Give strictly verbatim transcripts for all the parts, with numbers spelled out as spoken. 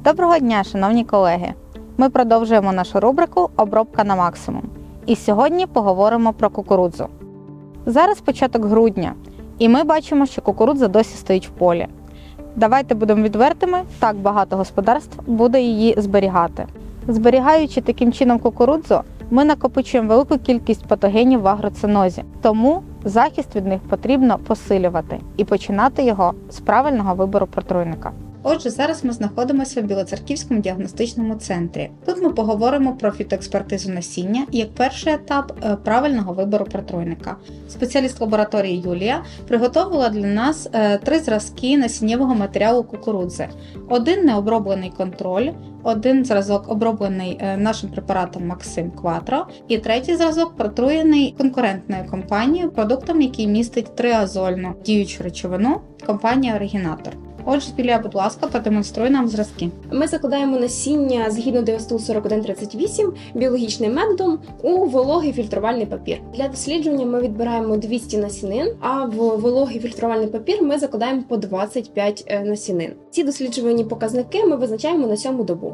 Доброго дня, шановні колеги! Ми продовжуємо нашу рубрику «Обробка на максимум». І сьогодні поговоримо про кукурудзу. Зараз початок грудня, і ми бачимо, що кукурудза досі стоїть в полі. Давайте будемо відвертими, так багато господарств буде її зберігати. Зберігаючи таким чином кукурудзу, ми накопичуємо велику кількість патогенів в агроцинозі, тому захист від них потрібно посилювати і починати його з правильного вибору протруйника. Отже, зараз ми знаходимося в Білоцерківському діагностичному центрі. Тут ми поговоримо про фітоекспертизу насіння як перший етап правильного вибору протруйника. Спеціаліст лабораторії Юлія приготувала для нас три зразки насіннєвого матеріалу кукурудзи. Один необроблений контроль, один зразок оброблений нашим препаратом Максим Кватро і третій зразок протруєний конкурентною компанією продуктом, який містить триазольну діючу речовину, компанія Оригінатор. Отже, Юлія, будь ласка, продемонструй нам зразки. Ми закладаємо насіння згідно ДСТУ сорок один тридцять вісім біологічним методом у вологий фільтрувальний папір. Для дослідження ми відбираємо двісті насінин, а в вологий фільтрувальний папір ми закладаємо по двадцять п'ять насінин. Ці досліджувані показники ми визначаємо на сьому добу.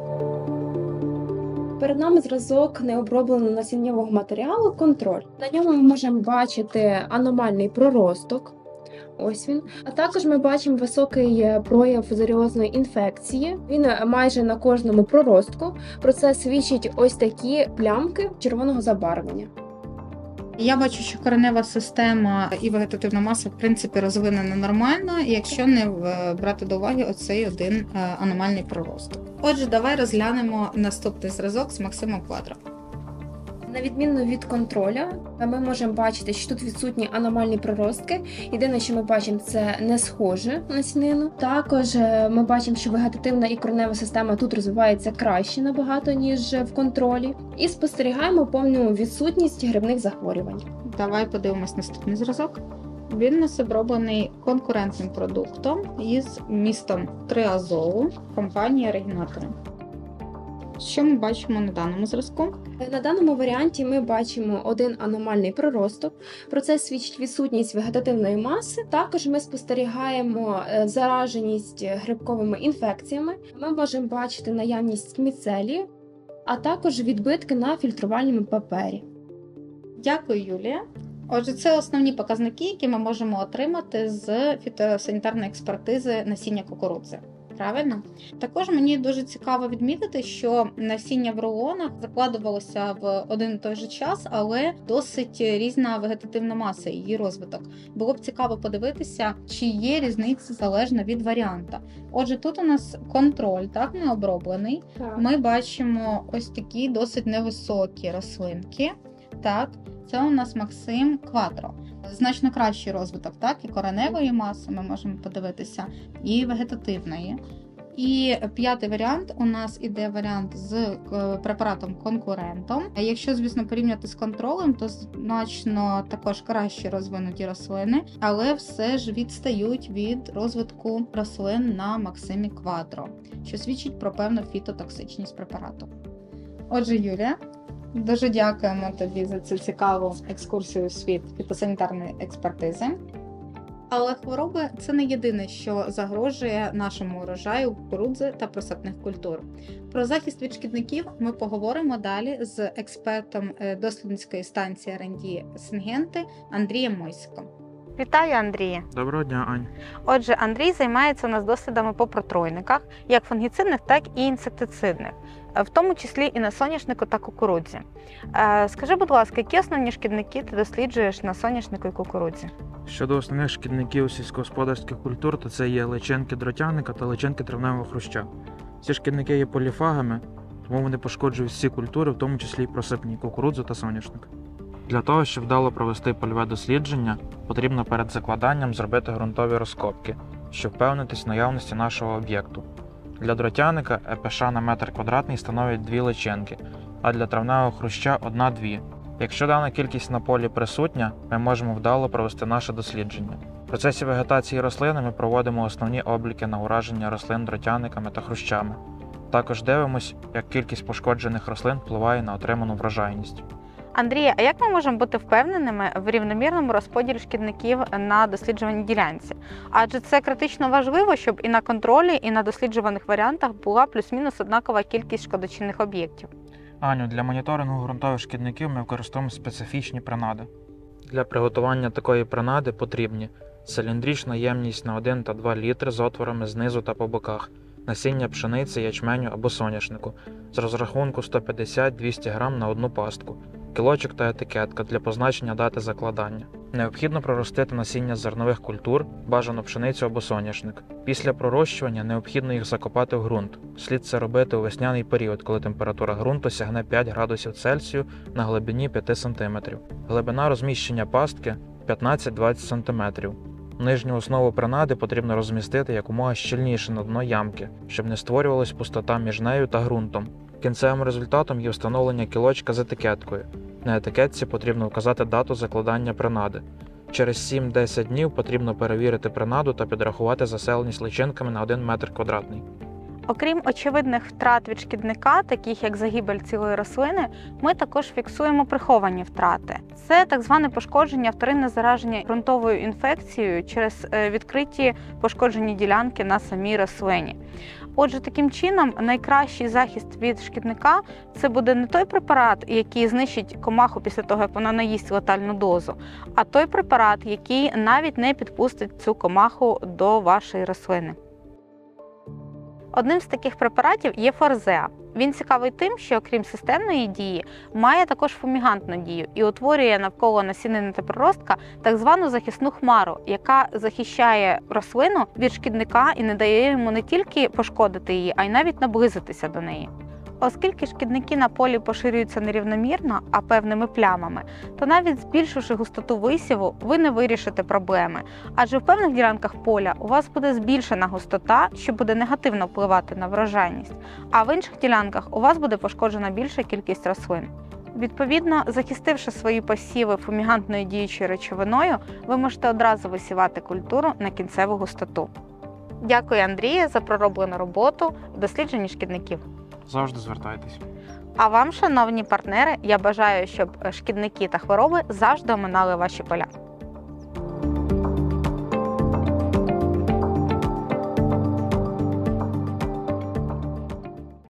Перед нами зразок необробленого насіннєвого матеріалу «Контроль». На ньому ми можемо бачити аномальний проросток. Ось він. А також ми бачимо високий прояв фузаріозної інфекції. Він майже на кожному проростку. Про це свідчать ось такі плямки червоного забарвлення. Я бачу, що коренева система і вегетативна маса, в принципі, розвинена нормально, якщо не брати до уваги оцей один аномальний проросток. Отже, давай розглянемо наступний зразок з Максимом Кватро. На відміну від контроля, ми можемо бачити, що тут відсутні аномальні проростки. Єдине, що ми бачимо, це не схоже насінину. Також ми бачимо, що вегетативна і коренева система тут розвивається краще набагато, ніж в контролі. І спостерігаємо повну відсутність грибних захворювань. Давай подивимось наступний зразок. Він у нас оброблений конкурентним продуктом із містом триазолу компанії Оригінатор. Що ми бачимо на даному зразку? На даному варіанті ми бачимо один аномальний проросток. Про це свідчить відсутність вегетативної маси. Також ми спостерігаємо зараженість грибковими інфекціями. Ми можемо бачити наявність міцелію, а також відбитки на фільтрувальному папері. Дякую, Юлія. Отже, це основні показники, які ми можемо отримати з фітосанітарної експертизи насіння кукурудзи. Правильно? Також мені дуже цікаво відмітити, що насіння в рулонах закладувалося в один і той же час, але досить різна вегетативна маса, її розвиток. Було б цікаво подивитися, чи є різниця залежно від варіанта. Отже, тут у нас контроль, так, не оброблений. Так. Ми бачимо ось такі досить невисокі рослинки. Так, це у нас Максим Кватро. Значно кращий розвиток, так, і кореневої маси ми можемо подивитися, і вегетативної. І п'ятий варіант у нас іде варіант з препаратом-конкурентом. Якщо, звісно, порівняти з контролем, то значно також краще розвинуті рослини, але все ж відстають від розвитку рослин на Максимі Кватро, що свідчить про певну фітотоксичність препарату. Отже, Юлія, дуже дякуємо тобі за цю цікаву екскурсію у світ фітосанітарної експертизи. Але хвороби – це не єдине, що загрожує нашому урожаю кукурудзи та присадних культур. Про захист від шкідників ми поговоримо далі з експертом дослідницької станції ер енд ді «Сингенти» Андрієм Мойсиком. Вітаю, Андрія! Доброго дня, Ань! Отже, Андрій займається у нас дослідами по протруйниках, як фунгіцидних, так і інсектицидних, в тому числі і на соняшнику та кукурудзі. Скажи, будь ласка, які основні шкідники ти досліджуєш на соняшнику і кукурудзі? Щодо основних шкідників сільськогосподарських культур, то це є личинки дротяника та личинки травневого хруща. Ці шкідники є поліфагами, тому вони пошкоджують всі культури, в тому числі і просипні кукурудзу та соняшник. Для того, щоб вдало провести польове дослідження, потрібно перед закладанням зробити ґрунтові розкопки, щоб впевнитись в наявності нашого об'єкту. Для дротяника е пе ша на метр квадратний становить дві личинки, а для травневого хруща одна-дві. Якщо дана кількість на полі присутня, ми можемо вдало провести наше дослідження. В процесі вегетації рослини ми проводимо основні обліки на ураження рослин дротяниками та хрущами. Також дивимося, як кількість пошкоджених рослин впливає на отриману врожайність. Андрія, а як ми можемо бути впевненими в рівномірному розподілі шкідників на досліджуваній ділянці? Адже це критично важливо, щоб і на контролі, і на досліджуваних варіантах була плюс-мінус однакова кількість шкодочинних об'єктів. Аню, для моніторингу ґрунтових шкідників ми використовуємо специфічні принади. Для приготування такої принади потрібні циліндрична ємність на один та два літри з отворами знизу та по боках, насіння пшениці, ячменю або соняшнику, з розрахунку сто п'ятдесят - двісті грам на одну пастку, кілочок та етикетка для позначення дати закладання. Необхідно проростити насіння зернових культур, бажано пшеницю або соняшник. Після пророщування необхідно їх закопати в ґрунт. Слід це робити у весняний період, коли температура ґрунту сягне п'ять градусів Цельсію на глибині п'ять сантиметрів. Глибина розміщення пастки п'ятнадцять - двадцять сантиметрів. Нижню основу принади потрібно розмістити якомога щільніше на дно ямки, щоб не створювалась пустота між нею та ґрунтом. Кінцевим результатом є встановлення кілочка з етикеткою. На етикетці потрібно вказати дату закладання принади. Через сім - десять днів потрібно перевірити принаду та підрахувати заселеність личинками на один метр квадратний. Окрім очевидних втрат від шкідника, таких як загибель цілої рослини, ми також фіксуємо приховані втрати. Це так зване пошкодження, вторинне зараження ґрунтовою інфекцією через відкриті пошкоджені ділянки на самій рослині. Отже, таким чином, найкращий захист від шкідника – це буде не той препарат, який знищить комаху після того, як вона наїсть летальну дозу, а той препарат, який навіть не підпустить цю комаху до вашої рослини. Одним з таких препаратів є форзеа. Він цікавий тим, що окрім системної дії, має також фумігантну дію і утворює навколо насінини та приростка так звану захисну хмару, яка захищає рослину від шкідника і не дає йому не тільки пошкодити її, а й навіть наблизитися до неї. Оскільки шкідники на полі поширюються нерівномірно, а певними плямами, то навіть збільшивши густоту висіву, ви не вирішите проблеми. Адже в певних ділянках поля у вас буде збільшена густота, що буде негативно впливати на врожайність, а в інших ділянках у вас буде пошкоджена більша кількість рослин. Відповідно, захистивши свої посіви фумігантною діючою речовиною, ви можете одразу висівати культуру на кінцеву густоту. Дякую, Андрію, за пророблену роботу в дослідженні шкідників. Завжди звертайтесь. А вам, шановні партнери, я бажаю, щоб шкідники та хвороби завжди оминали ваші поля.